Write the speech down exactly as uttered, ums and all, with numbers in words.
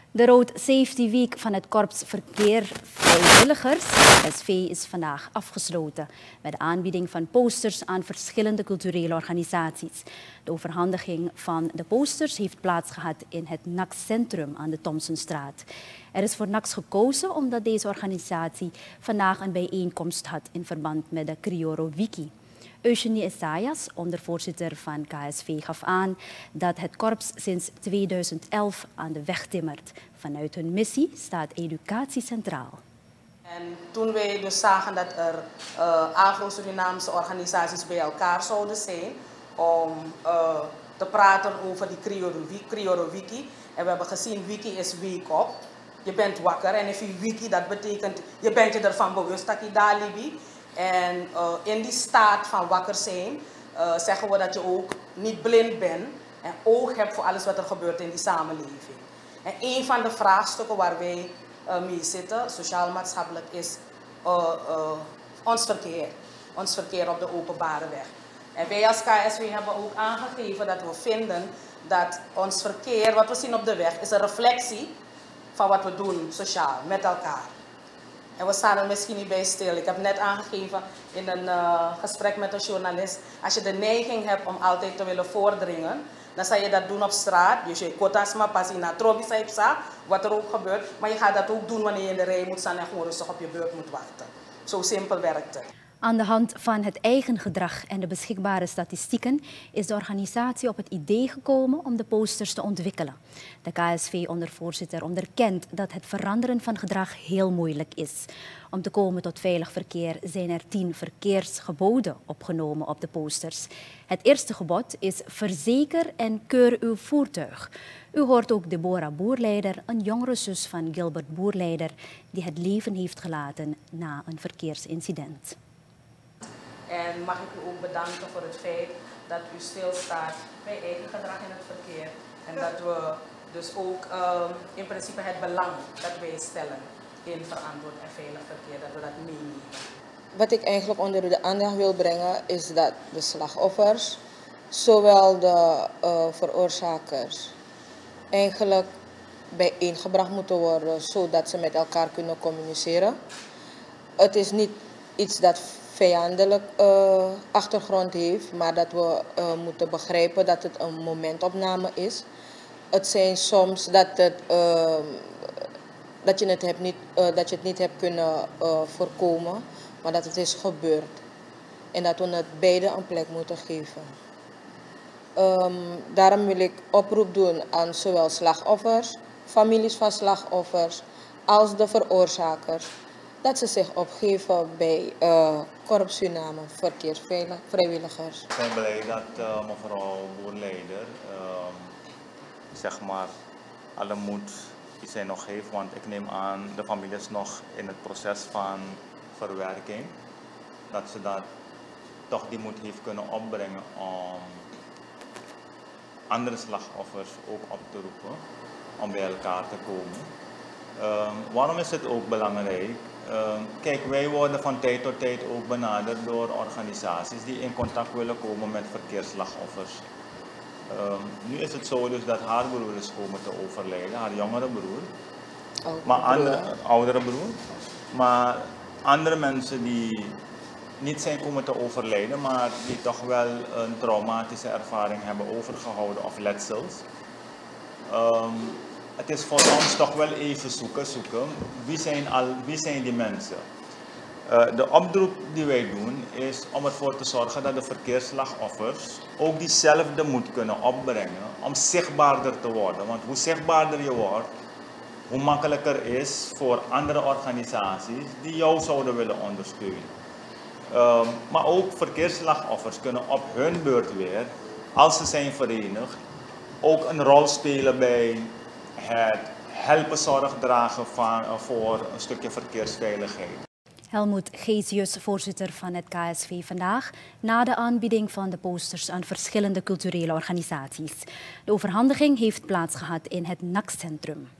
De Road Safety Week van het Korps Verkeer Vrijwilligers, S V, is vandaag afgesloten met de aanbieding van posters aan verschillende culturele organisaties. De overhandiging van de posters heeft plaatsgehad in het N A C-centrum aan de Thomsonstraat. Er is voor N A C gekozen omdat deze organisatie vandaag een bijeenkomst had in verband met de Crioro Wiki. Eugenie Esaias, ondervoorzitter van K S V, gaf aan dat het korps sinds tweeduizend elf aan de weg timmert. Vanuit hun missie staat educatie centraal. En toen wij dus zagen dat er uh, Afro-Surinaamse organisaties bij elkaar zouden zijn om uh, te praten over die Crioro Wiki. En we hebben gezien, Wiki is wake up. Je bent wakker en if je Wiki, dat betekent je bent je ervan bewust dat je daar libi. En uh, in die staat van wakker zijn uh, zeggen we dat je ook niet blind bent en oog hebt voor alles wat er gebeurt in die samenleving. En een van de vraagstukken waar wij uh, mee zitten, sociaal-maatschappelijk, is uh, uh, ons verkeer. Ons verkeer op de openbare weg. En wij als K S V hebben ook aangegeven dat we vinden dat ons verkeer, wat we zien op de weg, is een reflectie van wat we doen sociaal, met elkaar. En we staan er misschien niet bij stil. Ik heb net aangegeven in een uh, gesprek met een journalist. Als je de neiging hebt om altijd te willen voordringen, dan zal je dat doen op straat. Dus je kotas maar pas in Trobisa, wat er ook gebeurt. Maar je gaat dat ook doen wanneer je in de rij moet staan en gewoon rustig op je beurt moet wachten. Zo simpel werkt het. Aan de hand van het eigen gedrag en de beschikbare statistieken is de organisatie op het idee gekomen om de posters te ontwikkelen. De K S V-ondervoorzitter onderkent dat het veranderen van gedrag heel moeilijk is. Om te komen tot veilig verkeer zijn er tien verkeersgeboden opgenomen op de posters. Het eerste gebod is verzeker en keur uw voertuig. U hoort ook Deborah Boerleider, een jongere zus van Gilbert Boerleider, die het leven heeft gelaten na een verkeersincident. En mag ik u ook bedanken voor het feit dat u stilstaat bij eigen gedrag in het verkeer. En dat we dus ook um, in principe het belang dat wij stellen in verantwoord en veilig verkeer, dat we dat meenemen. Wat ik eigenlijk onder de aandacht wil brengen is dat de slachtoffers, zowel de uh, veroorzakers, eigenlijk bijeengebracht moeten worden zodat ze met elkaar kunnen communiceren. Het is niet iets dat vijandelijk uh, achtergrond heeft, maar dat we uh, moeten begrijpen dat het een momentopname is. Het zijn soms dat, het, uh, dat, je, het hebt niet, uh, dat je het niet hebt kunnen uh, voorkomen, maar dat het is gebeurd. En dat we het beide een plek moeten geven. Um, daarom wil ik oproep doen aan zowel slachtoffers, families van slachtoffers, als de veroorzakers, dat ze zich opgeven bij uh, Korps Suriname Verkeersvrijwilligers. Ik ben blij dat uh, mevrouw Boerleider uh, zeg maar alle moed die zij nog heeft, want ik neem aan de familie is nog in het proces van verwerking, dat ze dat toch die moed heeft kunnen opbrengen om andere slachtoffers ook op te roepen om bij elkaar te komen. Uh, waarom is het ook belangrijk? Uh, kijk, wij worden van tijd tot tijd ook benaderd door organisaties die in contact willen komen met verkeersslachtoffers. Uh, nu is het zo dus dat haar broer is komen te overlijden, haar jongere broer, Oudere maar andere, broer. oudere broer. Maar andere mensen die niet zijn komen te overlijden, maar die toch wel een traumatische ervaring hebben overgehouden of letsels. Um, Het is voor ons toch wel even zoeken, zoeken. Wie zijn, al, wie zijn die mensen? Uh, de oproep die wij doen is om ervoor te zorgen dat de verkeersslachtoffers ook diezelfde moed kunnen opbrengen om zichtbaarder te worden. Want hoe zichtbaarder je wordt, hoe makkelijker is voor andere organisaties die jou zouden willen ondersteunen. Uh, maar ook verkeersslachtoffers kunnen op hun beurt weer, als ze zijn verenigd, ook een rol spelen bij het helpen zorg dragen van, uh, voor een stukje verkeersveiligheid. Helmoet Geesius, voorzitter van het K S V vandaag, na de aanbieding van de posters aan verschillende culturele organisaties. De overhandiging heeft plaatsgehad in het N A C-centrum.